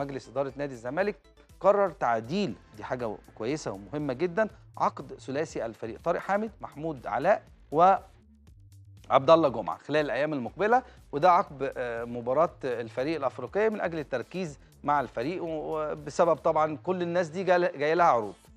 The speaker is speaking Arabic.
مجلس اداره نادي الزمالك قرر تعديل، دي حاجه كويسه ومهمه جدا، عقد ثلاثي الفريق طارق حامد، محمود علاء، وعبد الله جمعه خلال الايام المقبله، وده عقب مباراه الفريق الافريقيه من اجل التركيز مع الفريق، وبسبب طبعا كل الناس دي جاي لها عروض.